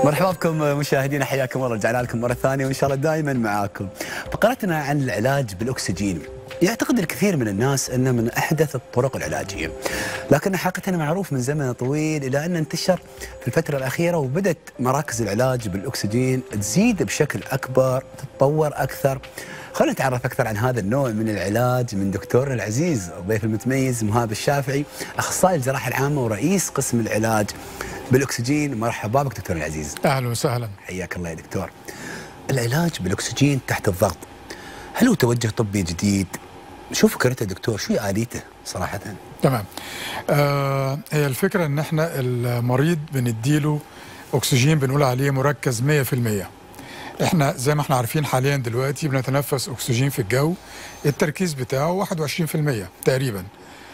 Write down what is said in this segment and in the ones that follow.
مرحبا بكم مشاهدينا، حياكم الله. رجعنا لكم مرة ثانية وإن شاء الله دائما معاكم. فقرتنا عن العلاج بالأكسجين. يعتقد الكثير من الناس أنه من أحدث الطرق العلاجية، لكن حقيقة معروف من زمن طويل إلى أن انتشر في الفترة الأخيرة، وبدأت مراكز العلاج بالأكسجين تزيد بشكل أكبر، تتطور أكثر. خلينا نتعرف أكثر عن هذا النوع من العلاج من دكتورنا العزيز الضيف المتميز مهاب الشافعي، أخصائي الجراحة العامة ورئيس قسم العلاج بالأكسجين. مرحبا بك دكتور العزيز. أهلا وسهلا. حياك الله يا دكتور. العلاج بالأكسجين تحت الضغط، هل هو توجه طبي جديد؟ شو فكرته دكتور؟ شو آليته صراحة؟ تمام. هي الفكرة ان احنا المريض بنديله أكسجين بنقول عليه مركز 100%. احنا زي ما احنا عارفين حاليا دلوقتي بنتنفس أكسجين في الجو التركيز بتاعه 21% تقريبا.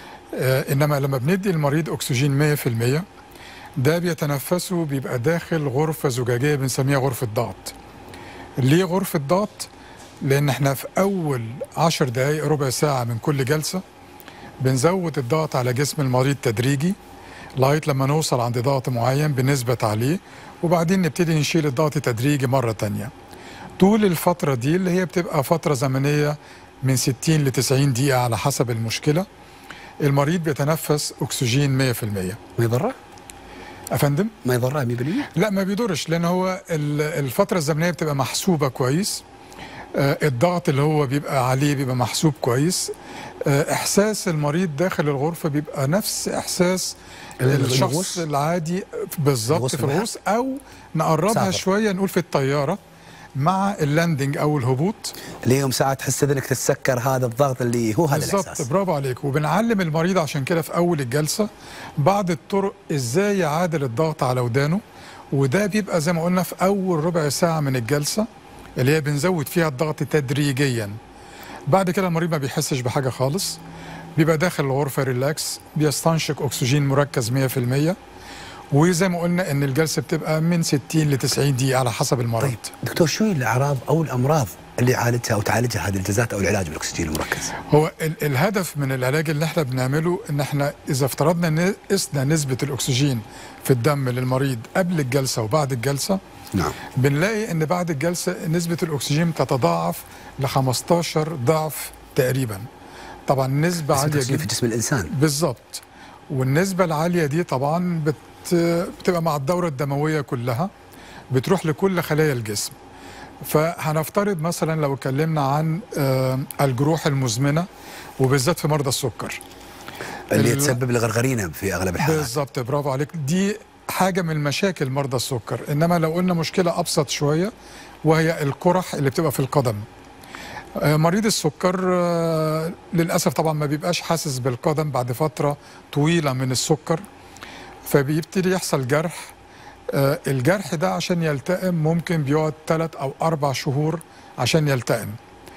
انما لما بندي المريض أكسجين 100% ده بيتنفسه بيبقى داخل غرفة زجاجية بنسميها غرفة ضغط. ليه غرفة ضغط؟ لأن احنا في أول 10 دقايق ربع ساعة من كل جلسة بنزود الضغط على جسم المريض تدريجي لغاية لما نوصل عند ضغط معين بنثبت عليه، وبعدين نبتدي نشيل الضغط تدريجي مرة تانية. طول الفترة دي اللي هي بتبقى فترة زمنية من 60 ل 90 دقيقة على حسب المشكلة، المريض بيتنفس أكسجين 100%. ما يضره؟ أفندم؟ ما يضره 100%؟ لا ما بيضرش، لأن هو الفترة الزمنية بتبقى محسوبة كويس. الضغط اللي هو بيبقى عليه بيبقى محسوب كويس. إحساس المريض داخل الغرفة بيبقى نفس إحساس الشخص العادي بالظبط في الغوص، أو نقربها شوية نقول في الطيارة مع اللاندنج أو الهبوط، اللي يوم ساعات تحس إنك تتسكر، هذا الضغط اللي هو هذا الإحساس. بالظبط، برافو عليك. وبنعلم المريض عشان كده في أول الجلسة بعض الطرق إزاي يعادل الضغط على ودانه، وده بيبقى زي ما قلنا في أول ربع ساعة من الجلسة اللي هي بنزود فيها الضغط تدريجيا. بعد كده المريض ما بيحسش بحاجة خالص، بيبقى داخل الغرفة ريلاكس، بيستنشق أكسجين مركز 100%. وزي ما قلنا ان الجلسه بتبقى من 60 ل 90 دقيقه على حسب المرض. طيب دكتور، شو الاعراض او الامراض اللي يعالجها او تعالجها هذه الجلسات او العلاج بالاكسجين المركز؟ هو الهدف من العلاج اللي احنا بنعمله ان احنا اذا افترضنا قسنا نسبه الاكسجين في الدم للمريض قبل الجلسه وبعد الجلسه، نعم، بنلاقي ان بعد الجلسه نسبه الاكسجين تتضاعف ل 15 ضعف تقريبا. طبعا نسبه عاليه جدا في جسم الانسان. بالظبط. والنسبه العاليه دي طبعا بتبقى مع الدورة الدموية كلها، بتروح لكل خلايا الجسم. فهنفترض مثلا لو اتكلمنا عن الجروح المزمنة وبالذات في مرضى السكر اللي تسبب لغرغرينة في أغلب الحالات. بالظبط، برافو عليك. دي حاجة من مشاكل مرضى السكر. إنما لو قلنا مشكلة أبسط شوية وهي القرح اللي بتبقى في القدم. مريض السكر للأسف طبعا ما بيبقاش حاسس بالقدم بعد فترة طويلة من السكر، فبيبتدي يحصل جرح. الجرح ده عشان يلتئم ممكن بيقعد 3 أو 4 شهور عشان يلتئم.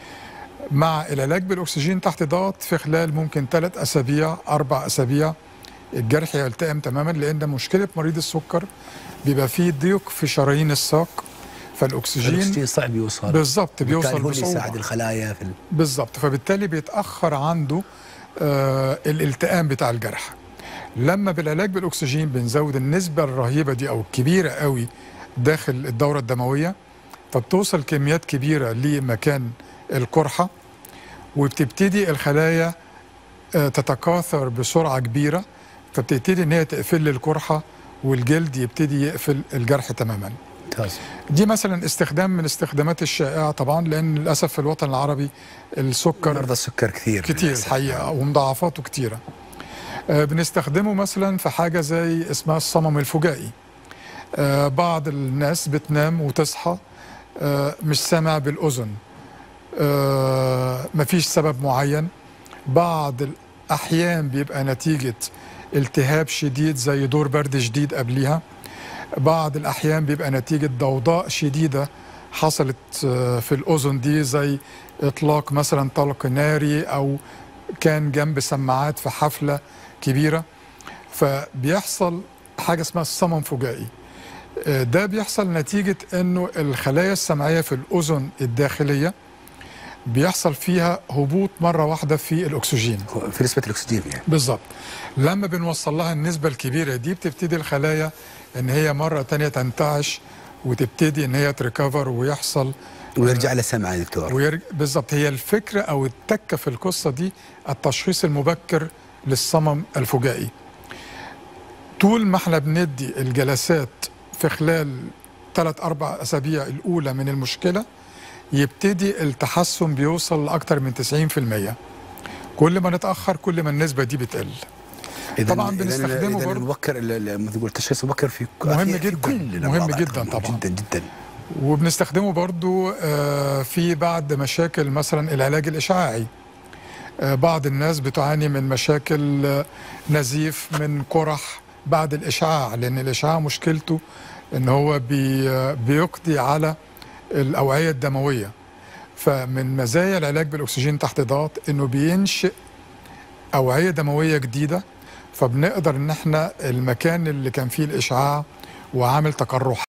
مع العلاج بالأكسجين تحت ضغط في خلال ممكن 3 أسابيع 4 أسابيع الجرح يلتئم تماما، لأن مشكلة مريض السكر بيبقى فيه ضيق في شرايين الساق، فالأكسجين صعب يوصل. بالظبط، بيوصل هو اللي بصعوبة. يساعد الخلايا في بالظبط، فبالتالي بيتأخر عنده الالتئام بتاع الجرح. لما بالعلاج بالأكسجين بنزود النسبة الرهيبة دي أو الكبيرة قوي داخل الدورة الدموية، فبتوصل كميات كبيرة لمكان القرحة، وبتبتدي الخلايا تتكاثر بسرعة كبيرة، فبتبتدي إن هي تقفل القرحة والجلد يبتدي يقفل الجرح تماما. دي مثلا استخدام من استخدامات الشائعة طبعا، لأن للأسف في الوطن العربي السكر مرضى السكر كتير الحقيقة، ومضاعفاته كتيرة. بنستخدمه مثلا في حاجة زي اسمها الصمم الفجائي. بعض الناس بتنام وتصحى مش سامع بالأذن، مفيش سبب معين. بعض الأحيان بيبقى نتيجة التهاب شديد زي دور برد شديد قبليها. بعض الأحيان بيبقى نتيجة ضوضاء شديدة حصلت في الأذن دي، زي إطلاق مثلا طلق ناري أو كان جنب سماعات في حفلة كبيرة، فبيحصل حاجة اسمها الصمم فجائي. ده بيحصل نتيجة انه الخلايا السمعية في الأذن الداخلية بيحصل فيها هبوط مرة واحدة في الأكسجين، في نسبة الأكسجين يعني. بالظبط. لما بنوصل لها النسبة الكبيرة دي بتبتدي الخلايا ان هي مرة تانية تنتعش وتبتدي ان هي تريكفر ويحصل ويرجع لسمعه يا دكتور. بالظبط، هي الفكره او التكه في القصه دي التشخيص المبكر للصمم الفجائي. طول ما احنا بندي الجلسات في خلال 3-4 أسابيع الأولى من المشكلة، يبتدي التحسن بيوصل لأكثر من 90%. كل ما نتأخر كل ما النسبة دي بتقل. طبعا بنستخدمه برضه المبكر، مثل تقول التشخيص المبكر في مهم جدا، مهم جدا طبعا جدا جدا. وبنستخدمه برضه في بعض مشاكل مثلا العلاج الإشعاعي. بعض الناس بتعاني من مشاكل نزيف، من قرح بعد الإشعاع، لأن الإشعاع مشكلته إن هو بيقضي على الأوعية الدموية. فمن مزايا العلاج بالأكسجين تحت ضغط إنه بينشئ أوعية دموية جديدة، فبنقدر إن احنا المكان اللي كان فيه الإشعاع وعامل تقرح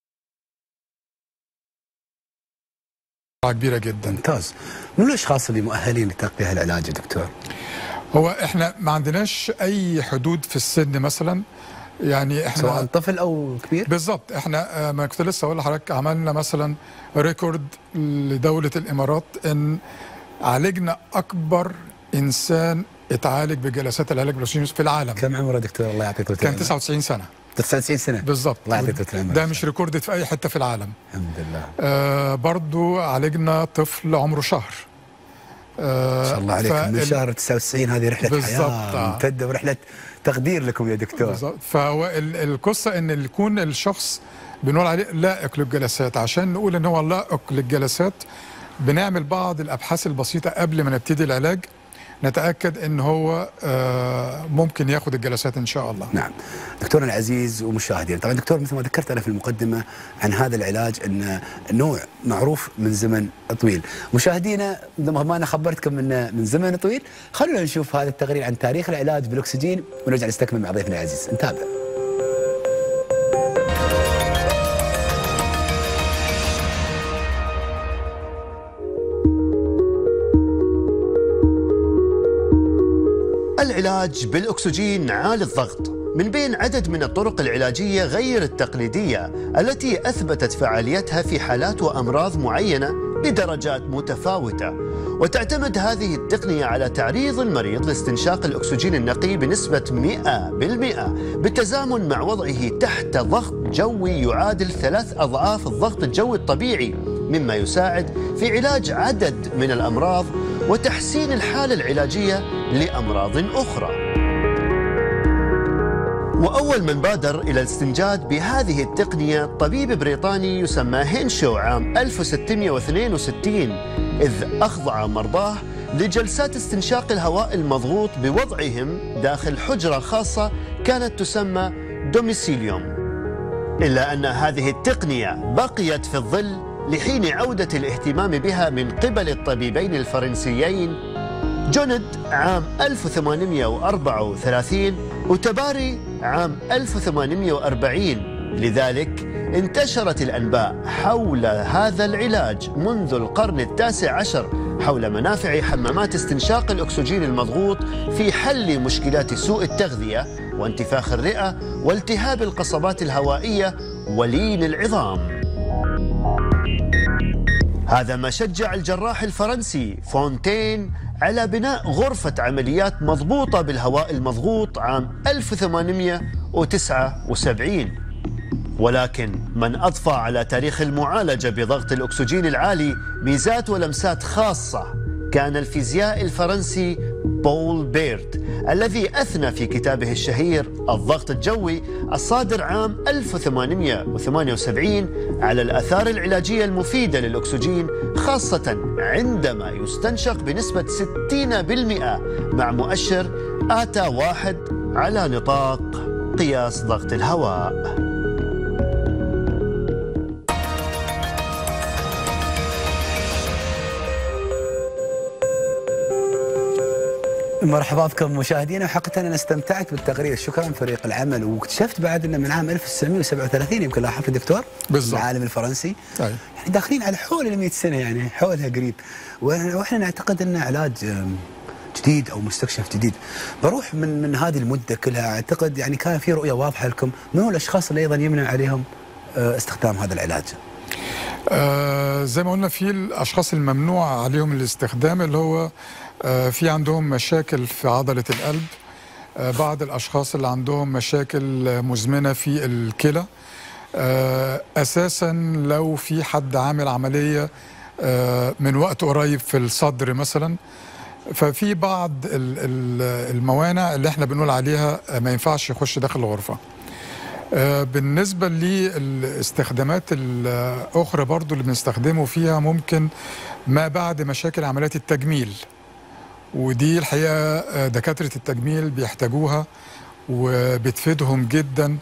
كبيرة جدا. ممتاز. من الأشخاص اللي مؤهلين لتلقي هالعلاج يا دكتور؟ هو احنا ما عندناش أي حدود في السن مثلا، يعني احنا سواء طفل او كبير. بالظبط. احنا ما كنت لسه اقول لحضرتك، عملنا مثلا ريكورد لدوله الامارات ان عالجنا اكبر انسان اتعالج بجلسات العلاج بالاكسجين في العالم. كم عمره دكتور؟ الله يعطيك العافيه. كان 99 سنه. 99 سنه بالظبط. الله يعطيك العافيه. ده مش ريكورد في اي حته في العالم. الحمد لله. برضو عالجنا طفل عمره شهر. ما شاء الله عليك. من شهر 99 هذه رحله حياه ممتده ورحله تقدير لكم يا دكتور. بالظبط. فهو القصه ان يكون الشخص بنقول عليه لائق للجلسات. عشان نقول ان هو لائق للجلسات بنعمل بعض الابحاث البسيطه قبل ما نبتدي العلاج، نتاكد ان هو ممكن ياخد الجلسات ان شاء الله. نعم. دكتورنا العزيز ومشاهدينا، طبعا دكتور مثل ما ذكرت انا في المقدمه عن هذا العلاج انه نوع معروف من زمن طويل. مشاهدينا ما انا خبرتكم من زمن طويل، خلونا نشوف هذا التقرير عن تاريخ العلاج بالاكسجين ونرجع نستكمل مع ضيفنا العزيز. نتابع. العلاج بالأكسجين عالي الضغط من بين عدد من الطرق العلاجية غير التقليدية التي أثبتت فعاليتها في حالات وأمراض معينة بدرجات متفاوتة، وتعتمد هذه التقنية على تعريض المريض لاستنشاق الأكسجين النقي بنسبة 100% بالتزامن مع وضعه تحت ضغط جوي يعادل 3 أضعاف الضغط الجوي الطبيعي، مما يساعد في علاج عدد من الأمراض وتحسين الحالة العلاجية لأمراض أخرى. وأول من بادر إلى الاستنجاد بهذه التقنية طبيب بريطاني يسمى هينشو عام 1662، إذ أخضع مرضاه لجلسات استنشاق الهواء المضغوط بوضعهم داخل حجرة خاصة كانت تسمى دوميسيليوم. إلا أن هذه التقنية بقيت في الظل لحين عودة الاهتمام بها من قبل الطبيبين الفرنسيين جوند عام 1834 وتباري عام 1840. لذلك انتشرت الأنباء حول هذا العلاج منذ القرن التاسع عشر حول منافع حمامات استنشاق الأكسجين المضغوط في حل مشكلات سوء التغذية وانتفاخ الرئة والتهاب القصبات الهوائية ولين العظام. هذا ما شجع الجراح الفرنسي فونتين على بناء غرفة عمليات مضبوطة بالهواء المضغوط عام 1879. ولكن من أضفى على تاريخ المعالجة بضغط الأكسجين العالي ميزات ولمسات خاصة كان الفيزيائي الفرنسي بول بيرد، الذي أثنى في كتابه الشهير الضغط الجوي الصادر عام 1878 على الآثار العلاجية المفيدة للأكسجين، خاصة عندما يستنشق بنسبة 60% مع مؤشر آتا 1 على نطاق قياس ضغط الهواء. مرحبا بكم مشاهدينا، وحقيقة أنا استمتعت بالتقرير، شكرا فريق العمل. واكتشفت بعد أنه من عام 1937 يمكن لاحظت الدكتور بالضبط العالم الفرنسي. يعني داخلين على حول 100 سنة، يعني حولها قريب، واحنا نعتقد أنه علاج جديد او مستكشف جديد. بروح من هذه المده كلها، اعتقد يعني كان في رؤيه واضحه لكم من هو الاشخاص اللي ايضا يمنع عليهم استخدام هذا العلاج؟ زي ما قلنا في الأشخاص الممنوع عليهم الاستخدام اللي هو في عندهم مشاكل في عضلة القلب، بعض الأشخاص اللي عندهم مشاكل مزمنة في الكلى، أساسا لو في حد عامل عملية من وقت قريب في الصدر مثلا، ففي بعض الموانع اللي احنا بنقول عليها ما ينفعش يخش داخل الغرفة. بالنسبة للاستخدامات الأخرى برضو اللي بنستخدمه فيها ممكن ما بعد مشاكل عمليات التجميل، ودي الحقيقة دكاترة التجميل بيحتاجوها وبتفيدهم جدا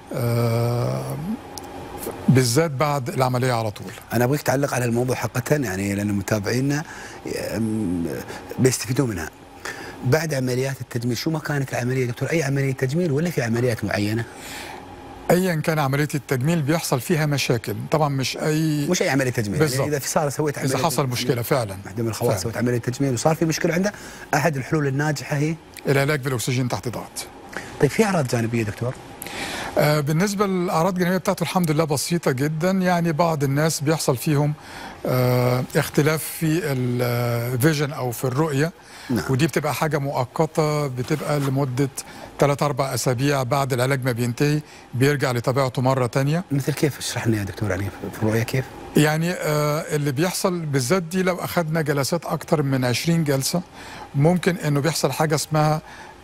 بالذات بعد العملية على طول. أنا أبغيك تعلق على الموضوع حقيقة، يعني لأن متابعينا بيستفيدوا منها. بعد عمليات التجميل شو ما كانت العملية دكتور؟ أي عملية تجميل ولا في عمليات معينة؟ ايا كان عمليه التجميل بيحصل فيها مشاكل، طبعا مش اي عمليه تجميل، يعني اذا سويت عمليه، اذا حصل مشكله فعلا واحده من الخواص سويت عمليه تجميل وصار في مشكله عنده، احد الحلول الناجحه هي العلاج بالاكسجين تحت ضغط. طيب في اعراض جانبيه دكتور؟ بالنسبه للاعراض الجانبيه بتاعته الحمد لله بسيطه جدا، يعني بعض الناس بيحصل فيهم اختلاف في الفيجن او في الرؤيه. نعم. ودي بتبقى حاجه مؤقته، بتبقى لمده 3-4 أسابيع، بعد العلاج ما بينتهي بيرجع لطبيعته مرة تانية. مثل كيف؟ اشرح لنا يا دكتور، يعني في الرؤية كيف؟ يعني اللي بيحصل بالذات دي لو أخذنا جلسات أكتر من 20 جلسة ممكن إنه بيحصل حاجة اسمها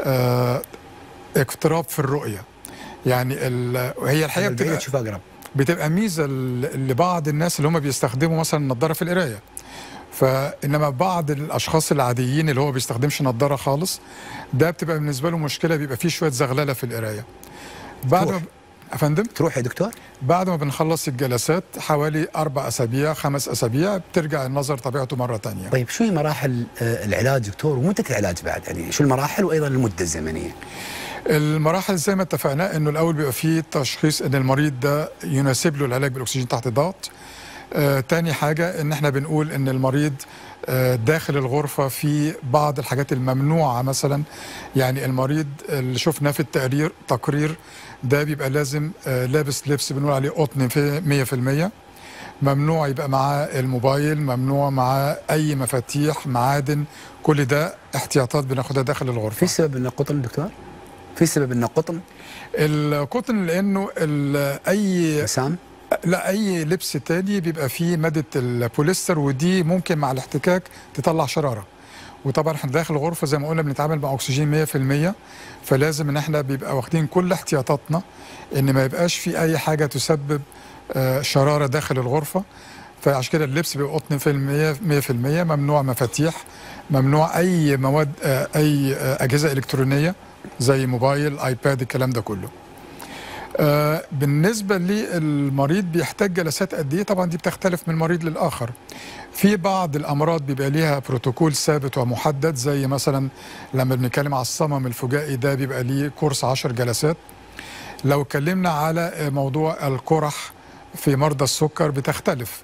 اقتراب في الرؤية. يعني هي الحقيقة بتبقى ميزة لبعض الناس اللي هم بيستخدموا مثلا نظارة في القراية، فإنما بعض الأشخاص العاديين اللي هو بيستخدمش نظارة خالص ده بتبقى بالنسبة له مشكلة، بيبقى فيه شوية زغللة في القراية. بعد ما أفندم تروح يا دكتور؟ بعد ما بنخلص الجلسات حوالي 4 أسابيع 5 أسابيع بترجع النظر طبيعته مرة تانية. طيب شو هي مراحل العلاج دكتور ومدة العلاج بعد؟ يعني شو المراحل وأيضا المدة الزمنية؟ المراحل زي ما اتفقنا إنه الأول بيبقى فيه تشخيص إن المريض ده يناسب له العلاج بالأكسجين تحت الضغط. تاني حاجة إن احنا بنقول إن المريض داخل الغرفة في بعض الحاجات الممنوعة، مثلا يعني المريض اللي شفناه في التقرير ده بيبقى لازم لابس لبس بنقول عليه قطن 100%، ممنوع يبقى معاه الموبايل، ممنوع معاه أي مفاتيح، معادن، كل ده احتياطات بناخدها داخل الغرفة. في سبب إنه قطن دكتور؟ في سبب إنه قطن؟ القطن لأنه أي مسام؟ لا، أي لبس تاني بيبقى فيه مادة البوليستر، ودي ممكن مع الاحتكاك تطلع شرارة. وطبعا احنا داخل الغرفة زي ما قلنا بنتعامل مع أكسجين 100%، فلازم ان احنا بيبقى واخدين كل احتياطاتنا ان ما يبقاش في أي حاجة تسبب شرارة داخل الغرفة. فعشان كده اللبس بيبقى قطن 100%، ممنوع مفاتيح، ممنوع أي مواد أي أجهزة إلكترونية زي موبايل، آيباد، الكلام ده كله. بالنسبة للمريض بيحتاج جلسات قد ايه؟ طبعا دي بتختلف من مريض للآخر. في بعض الأمراض بيبقى ليها بروتوكول ثابت ومحدد، زي مثلا لما بنتكلم على الصمم الفجائي ده بيبقى ليه كورس 10 جلسات. لو اتكلمنا على موضوع القرح في مرضى السكر بتختلف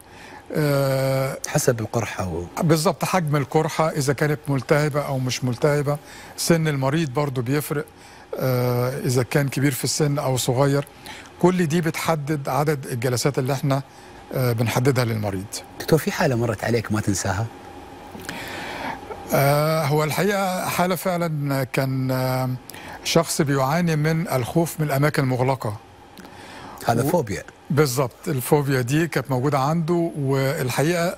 حسب القرحة بالظبط، حجم القرحة إذا كانت ملتهبة أو مش ملتهبة، سن المريض برضو بيفرق إذا كان كبير في السن أو صغير. كل دي بتحدد عدد الجلسات اللي احنا بنحددها للمريض. دكتور في حالة مرت عليك ما تنساها؟ هو الحقيقة حالة فعلا كان شخص بيعاني من الخوف من الأماكن المغلقة. هذا فوبيا. بالظبط، الفوبيا دي كانت موجودة عنده، والحقيقة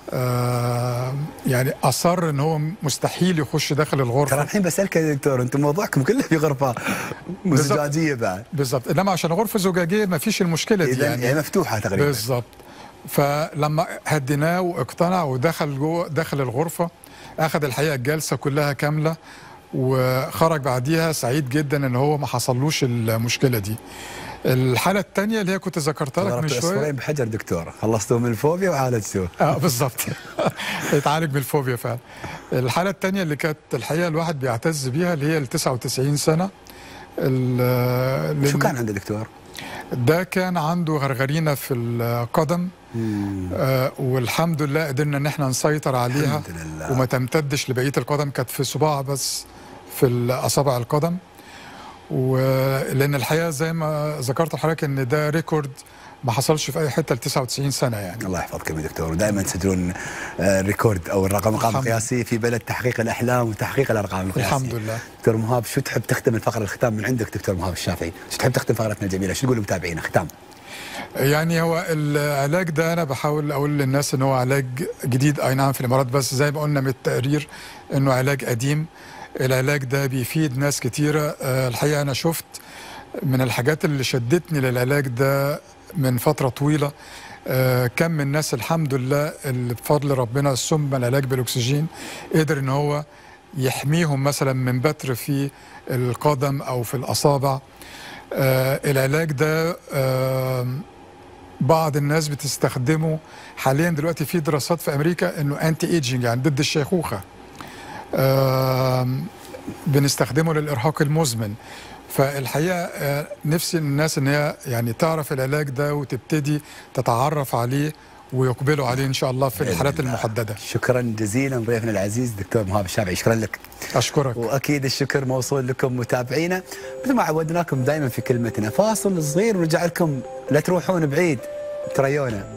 يعني أصر إن هو مستحيل يخش داخل الغرفة. ترى الحين بسألك يا دكتور، أنتم موضوعكم كله في غرفة زجاجية بعد. بالظبط، إنما عشان غرفة زجاجية ما فيش المشكلة دي، يعني مفتوحة تقريبا. بالظبط. فلما هديناه واقتنع ودخل جوه داخل الغرفة، أخذ الحقيقة الجلسة كلها كاملة، وخرج بعديها سعيد جدا إن هو ما حصلوش المشكلة دي. الحالة الثانية اللي هي كنت ذكرتها لك من شوية، عصفورين بحجر دكتور، خلصتوا من الفوبيا وعالجتوه. بالظبط. اتعالج من الفوبيا فعلا. الحالة الثانية اللي كانت الحقيقة الواحد بيعتز بيها اللي هي ال 99 سنة. شو كان عنده دكتور؟ ده كان عنده غرغرينة في القدم، والحمد لله قدرنا ان احنا نسيطر عليها وما تمتدش لبقية القدم، كانت في صباع بس في أصابع القدم. ولأن الحقيقة زي ما ذكرت لحضرتك إن ده ريكورد ما حصلش في اي حته ل 99 سنه يعني. الله يحفظكم يا دكتور، ودائما تسجلون ريكورد او الرقم قياسي في بلد تحقيق الاحلام وتحقيق الارقام القياسيه. الحمد لله. دكتور مهاب، شو تحب تختم الفقره الختام من عندك دكتور مهاب الشافعي؟ شو تحب تختم فقرتنا الجميله؟ شو تقول لمتابعينا ختام؟ يعني هو العلاج ده انا بحاول اقول للناس ان هو علاج جديد اي نعم في الامارات، بس زي ما قلنا من التقرير انه علاج قديم. العلاج ده بيفيد ناس كتيره. الحقيقه انا شفت من الحاجات اللي شدتني للعلاج ده من فتره طويله كم من الناس الحمد لله اللي بفضل ربنا ثم العلاج بالاكسجين قدر ان هو يحميهم مثلا من بتر في القدم او في الاصابع. العلاج ده بعض الناس بتستخدمه حاليا دلوقتي في دراسات في امريكا انه انتي ايجينج يعني ضد الشيخوخه. بنستخدمه للارهاق المزمن. فالحقيقه نفسي الناس ان هي يعني تعرف العلاج ده وتبتدي تتعرف عليه ويقبلوا عليه ان شاء الله في الحالات المحدده. شكرا جزيلا ضيفنا العزيز دكتور مهاب الشافعي، شكرا لك. اشكرك. واكيد الشكر موصول لكم متابعينا، مثل ما عودناكم دائما في كلمتنا، فاصل صغير ونرجع لكم، لا تروحون بعيد، تريونا.